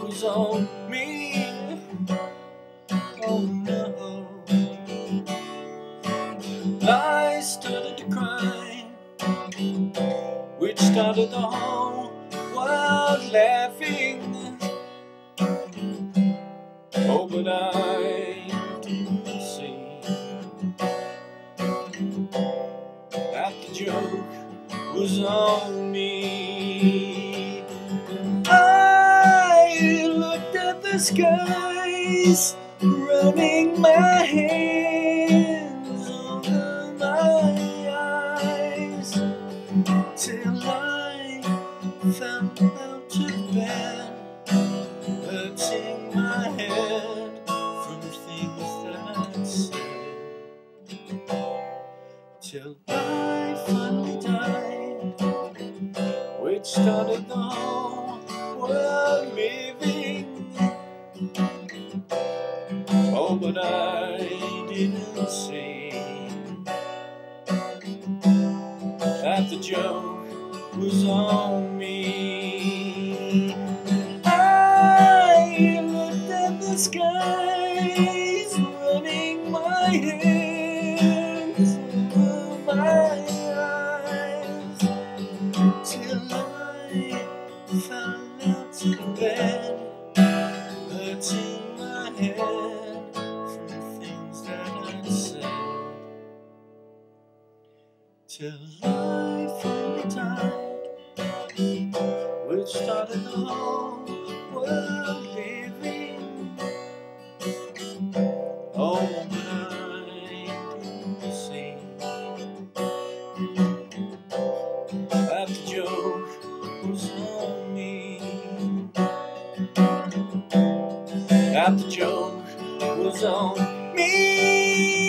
was on me. Oh no. I started to cry, which started the whole world laughing. Oh, but I didn't see that the joke was on me. I looked at the skies, running my hands over my eyes, till I fell out of bed, hurting my head from things that I'd said, till I finally died, which started the whole world living. Oh, but I didn't see that the joke was on me. I looked at the skies, running my hands over my eyes, till I fell out of bed, hurting my head from things that I'd said, till I finally died, which started the whole world living. Oh, but I didn't see that the joke was on me, that the joke was on me.